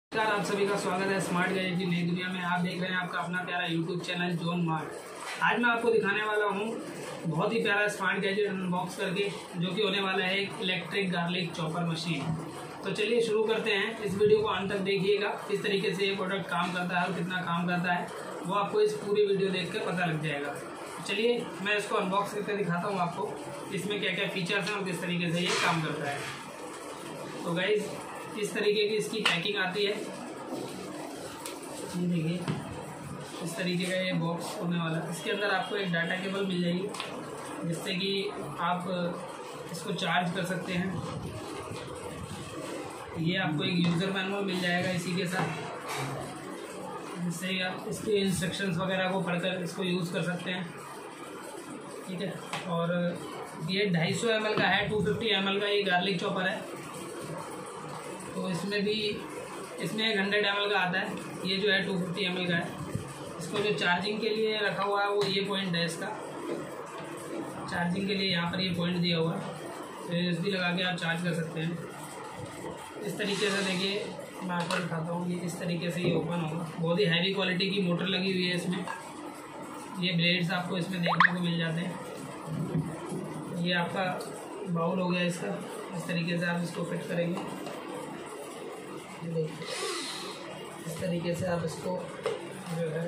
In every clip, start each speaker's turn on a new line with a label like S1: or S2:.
S1: नमस्कार, आप सभी का स्वागत है स्मार्ट गैजेट की नई दुनिया में। आप देख रहे हैं आपका अपना प्यारा यूट्यूब चैनल जोन मार्ट। आज मैं आपको दिखाने वाला हूँ बहुत ही प्यारा स्मार्ट गैजेट अनबॉक्स करके, जो कि होने वाला है एक इलेक्ट्रिक गार्लिक चॉपर मशीन। तो चलिए शुरू करते हैं। इस वीडियो को अंत तक देखिएगा, किस तरीके से ये प्रोडक्ट काम करता है और कितना काम करता है वो आपको इस पूरी वीडियो देख कर पता लग जाएगा। चलिए मैं इसको अनबॉक्स करके दिखाता हूँ आपको इसमें क्या क्या फीचर्स हैं और किस तरीके से ये काम करता है। तो गाइज इस तरीके की इसकी पैकिंग आती है। ये देखिए इस तरीके का ये बॉक्स होने वाला है। इसके अंदर आपको एक डाटा केबल मिल जाएगी, जिससे कि आप इसको चार्ज कर सकते हैं। ये आपको एक यूज़र मैनुअल मिल जाएगा इसी के साथ, जिससे आप इसके इंस्ट्रक्शंस वगैरह को पढ़कर इसको यूज़ कर सकते हैं। ठीक है, और ये 250 ml का है, 250 ml का ये गार्लिक चॉपर है। तो इसमें 100 ml का आता है, ये जो है 250 ml का है। इसको जो चार्जिंग के लिए रखा हुआ है वो ये पॉइंट है इसका। चार्जिंग के लिए यहाँ पर ये पॉइंट दिया हुआ है, तो USB लगा के आप चार्ज कर सकते हैं। इस तरीके से देखिए मैं आपको दिखाता हूँ, ये इस तरीके से ये ओपन होगा। बहुत ही हैवी क्वालिटी की मोटर लगी हुई है इसमें। ये ब्लेड्स आपको इसमें देखने को मिल जाते हैं। ये आपका बाउल हो गया इसका। इस तरीके से आप इसको फिट करेंगे, देखिए इस तरीके से आप इसको जो है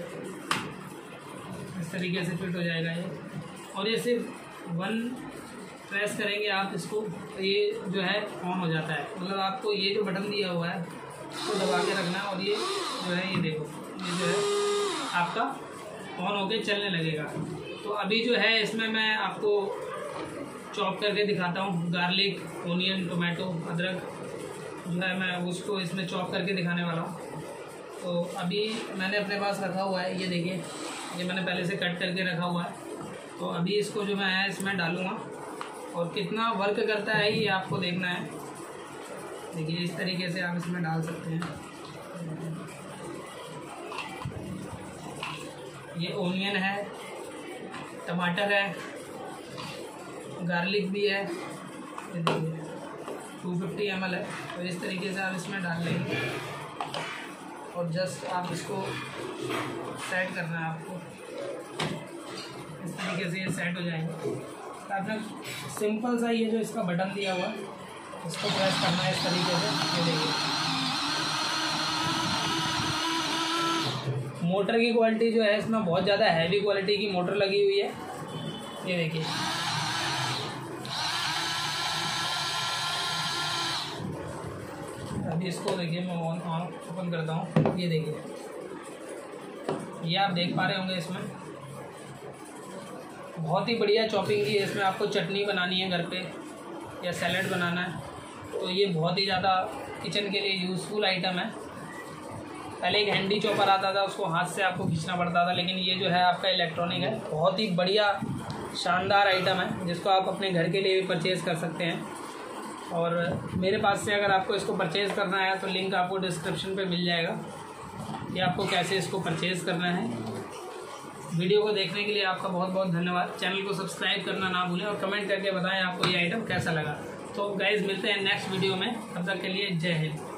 S1: इस तरीके से फिट हो जाएगा ये। और ये सिर्फ 1 प्रेस करेंगे आप इसको, तो ये जो है ऑन हो जाता है। मतलब आपको ये जो बटन दिया हुआ है इसको दबा के रखना है, और ये जो है ये देखो ये जो है आपका ऑन होके चलने लगेगा। तो अभी जो है इसमें मैं आपको चॉप करके दिखाता हूँ। गार्लिक, ओनियन, टोमेटो, अदरक जो है मैं उसको इसमें चॉप करके दिखाने वाला हूँ। तो अभी मैंने अपने पास रखा हुआ है, ये देखिए ये मैंने पहले से कट करके रखा हुआ है। तो अभी इसको जो मैं है इसमें डालूँगा, और कितना वर्क करता है ये आपको देखना है। देखिए इस तरीके से आप इसमें डाल सकते हैं। ये ओनियन है, टमाटर है, गार्लिक भी है। ये देखिए 250 ml है। तो इस तरीके से आप इसमें डाल लेंगे, और जस्ट आप इसको सेट करना है आपको। इस तरीके से ये सेट हो जाएंगे। तो आपने सिंपल सा ये जो इसका बटन दिया हुआ है इसको प्रेस करना है इस तरीके से। ये देखिए मोटर की क्वालिटी जो है इसमें बहुत ज़्यादा हैवी क्वालिटी की मोटर लगी हुई है। ये देखिए अभी इसको देखिए मैं ऑन ओपन करता हूँ। ये देखिए ये आप देख पा रहे होंगे, इसमें बहुत ही बढ़िया चॉपिंग की है। इसमें आपको चटनी बनानी है घर पे या सैलेड बनाना है, तो ये बहुत ही ज़्यादा किचन के लिए यूज़फुल आइटम है। पहले एक हैंडी चॉपर आता था, उसको हाथ से आपको खींचना पड़ता था, लेकिन ये जो है आपका इलेक्ट्रॉनिक है। बहुत ही बढ़िया शानदार आइटम है, जिसको आप अपने घर के लिए भी परचेज़ कर सकते हैं। और मेरे पास से अगर आपको इसको परचेज़ करना है तो लिंक आपको डिस्क्रिप्शन पे मिल जाएगा कि आपको कैसे इसको परचेज़ करना है। वीडियो को देखने के लिए आपका बहुत बहुत धन्यवाद। चैनल को सब्सक्राइब करना ना भूलें, और कमेंट करके बताएं आपको ये आइटम कैसा लगा। तो गाइज़ मिलते हैं नेक्स्ट वीडियो में, तब तक के लिए जय हिंद।